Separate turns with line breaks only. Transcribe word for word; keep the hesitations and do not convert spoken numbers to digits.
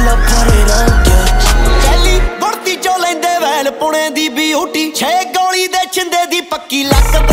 full भरे रंग पहली बढ़ती चो लेंदे वैल पुणे दी ब्यूटी छे गोली दे छिंदे दी पक्की लक